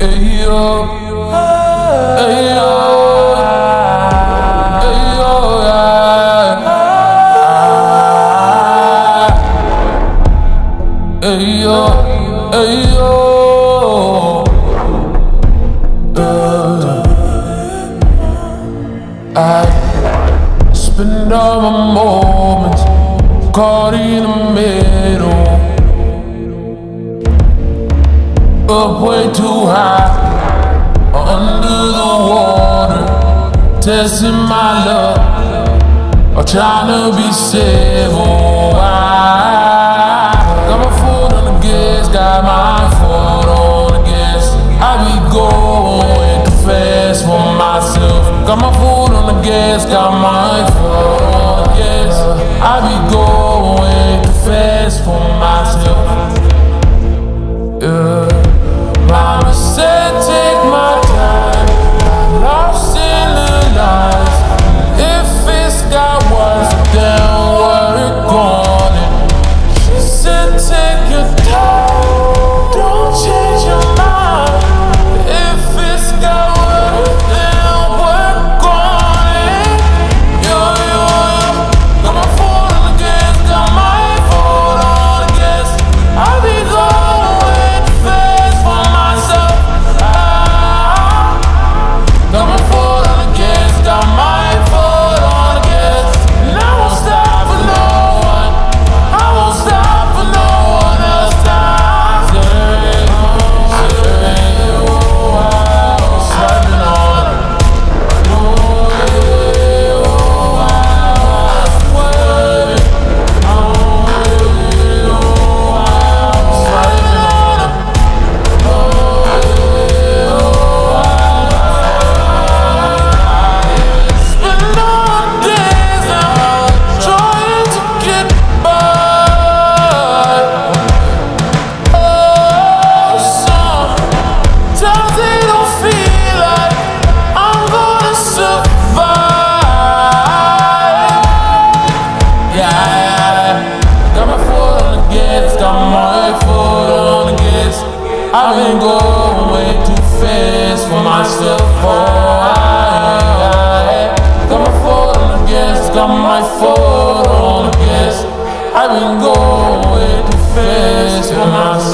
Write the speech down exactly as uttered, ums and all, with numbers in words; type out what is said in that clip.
Ayo, ayo, ayo, ayo, ayo. I spend all my moments caught in the middle, up way too high, under the water, testing my luck, or trying to be civil. I got my foot on the gas, got my foot on the gas. I be going too fast for myself. Got my foot on the gas, got my foot on the gas. I be going too fast for myself. Yeah. Mama said take my time, I'm lost in the lines. If it's got worse, then work on it. She said take your time, don't change your mind. If it's got worse, then work on it. Yo, yo, yo, got my foot on the gas, got my foot on the gas. I be going too fast for myself. Ah, got my foot on the gas, got my foot on the gas. And I won't stop for no one, I won't stop for no one else. Accelerate, accelerate, oh, wow, sliding on it. Oh, yeah, oh, wow, swerving. Oh, yeah, oh, wow, sliding on it. Oh, yeah, oh, wow. Spend all days now trying to get by. Oh, sometimes it don't feel like I'm gonna survive. Yeah, got my foot on the gas, got my foot on the gas. I've been going way too fast for myself. Oh, I, I, got my foot on the gas, got my foot on the gas. I've been going way too fast for myself.